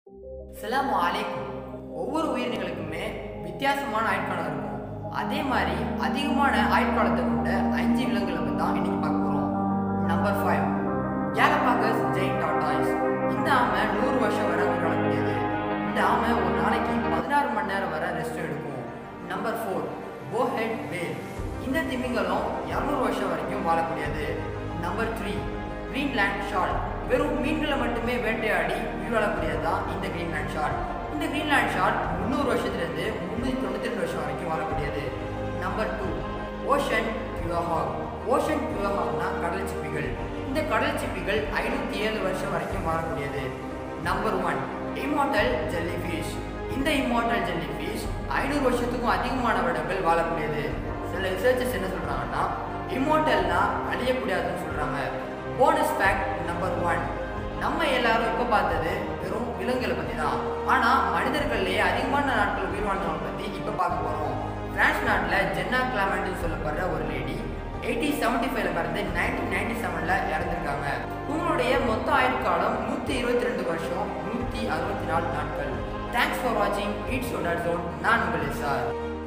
அஸ்ஸலாமு அலைக்கும். ஒவ்வொரு உயிரினங்களுக்குமே வித்தியாசமான ஆயுட்காலம் இருக்கும். அதே மாதிரி அதிகமான ஆயுட்காலத்தை கொண்ட 5 விலங்குகளை பற்றி தான் இன்னைக்கு பார்க்க போகிறோம். Number 5 Galapagos giant tortoise. இந்த ஆமை 100 வருஷம் வரை உயிர் வாழக்கூடியது. இந்த ஆமை ஒரு நாளைக்கு 16 மணி நேரம் வரை ரெஸ்ட் எடுக்கும். Number 4 bowhead whale. இந்த திமிங்கலம் 200 வருஷம் வரைக்கும் வாழக்கூடியது. Number 3 Greenland shark. வெறும் மீன்களை மட்டுமே வேட்டையாடி உயிர் வாழக்கூடியது தான் இந்த கிரீன்லாண்ட் ஷார்க். இந்த கிரீன்லாண்ட் ஷார்க் 300 வருஷத்துலேருந்து 392 வருஷம் வரைக்கும் வாழக்கூடியது. Number 2 ocean quahog. ஓஷன் கியூஹாக்னா கடல் சிப்பிகள். இந்த கடல் சிப்பிகள் 507 வருஷம் வரைக்கும் வாழக்கூடியது. Number 1 immortal jellyfish. இந்த இம்மார்டல் ஜெல்லிஃபிஷ் 500 வருஷத்துக்கும் அதிகமான வருடங்கள் வாழக்கூடியது. சில ரிசர்ச்சர்ஸ் என்ன சொல்கிறாங்கன்னா இம்மார்டல்னா அழியக்கூடாதுன்னு சொல்கிறாங்க. போனஸ் ஃபேக்ட் நம்பர் 1, நம்ம எல்லாரும் இப்போ பார்த்தது வெறும் விலங்குகளை பற்றி தான். ஆனால் மனிதர்கள்லேயே அதிகமான நாட்கள் உயிர் வாழ்ந்தவங்களை பற்றி இப்போ பார்க்க போகிறோம். பிரான்ஸ் நாட்டில் ஜென்னா கிளாமெண்ட்னு சொல்லப்படுற ஒரு லேடி 1875 பிறந்து 1997 இறந்துருக்காங்க. உங்களுடைய மொத்த ஆயுட்காலம் 122 வருஷம் 164 நாட்கள். தேங்க்ஸ் ஃபார் வாட்சிங் இட்ஸ் ஒன். நான் உங்கள் சார்.